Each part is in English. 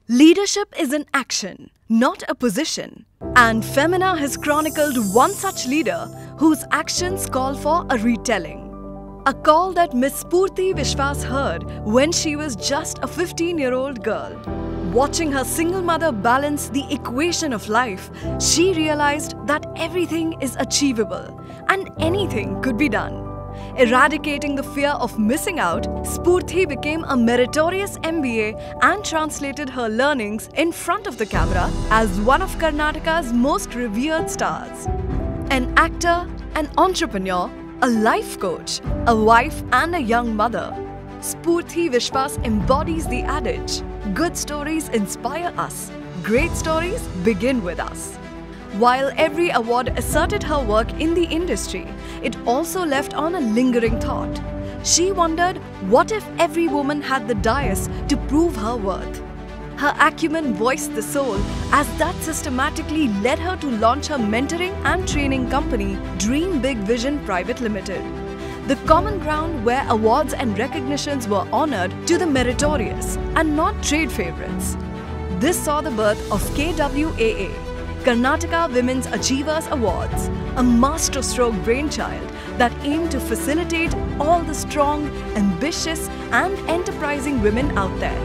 Leadership is an action, not a position. And Femina has chronicled one such leader whose actions call for a retelling. A call that Miss Spurti Vishwas heard when she was just a 15-year-old girl. Watching her single mother balance the equation of life, she realized that everything is achievable and anything could be done. Eradicating the fear of missing out, Spurti became a meritorious MBA and translated her learnings in front of the camera as one of Karnataka's most revered stars. An actor, an entrepreneur, a life coach, a wife and a young mother, Spurti Vishwas embodies the adage, good stories inspire us, great stories begin with us. While every award asserted her work in the industry, it also left on a lingering thought. She wondered what if every woman had the dais to prove her worth. Her acumen voiced the soul as that systematically led her to launch her mentoring and training company, Dream Big Vision Private Limited. The common ground where awards and recognitions were honored to the meritorious and not trade favorites. This saw the birth of KWAA, Karnataka Women's Achievers Awards, a masterstroke brainchild that aimed to facilitate all the strong, ambitious and enterprising women out there.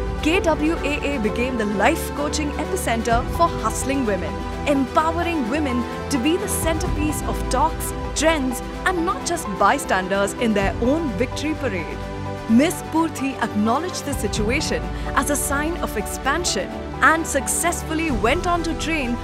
KWAA became the life coaching epicenter for hustling women, empowering women to be the centerpiece of talks, trends and not just bystanders in their own victory parade. Miss Spurti acknowledged the situation as a sign of expansion and successfully went on to train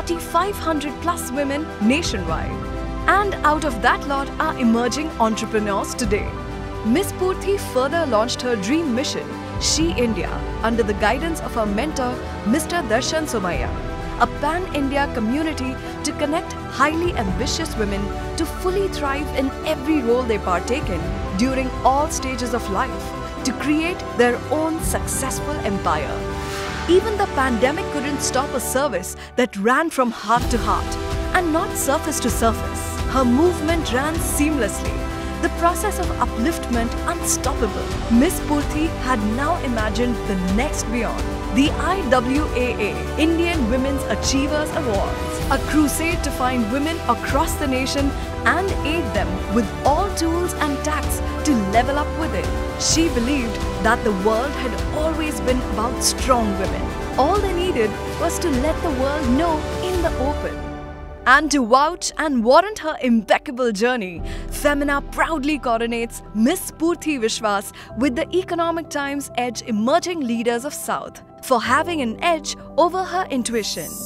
4,500 plus women nationwide. And out of that lot are emerging entrepreneurs today. Miss Spurti further launched her dream mission, She India, under the guidance of her mentor, Mr. Darshan Somaya, a pan-India community to connect highly ambitious women to fully thrive in every role they partake in during all stages of life, to create their own successful empire. Even the pandemic couldn't stop a service that ran from heart to heart and not surface to surface. Her movement ran seamlessly, the process of upliftment unstoppable. Miss Spurti had now imagined the next beyond, the IWAA, Indian Women's Achievers Awards, a crusade to find women across the nation and aid them with all tools and tactics to level up within. She believed that the world had always been about strong women. All they needed was to let the world know in the open. And to vouch and warrant her impeccable journey, Femina proudly coronates Miss Spurti Vishwas with the Economic Times Edge Emerging Leaders of South for having an edge over her intuition.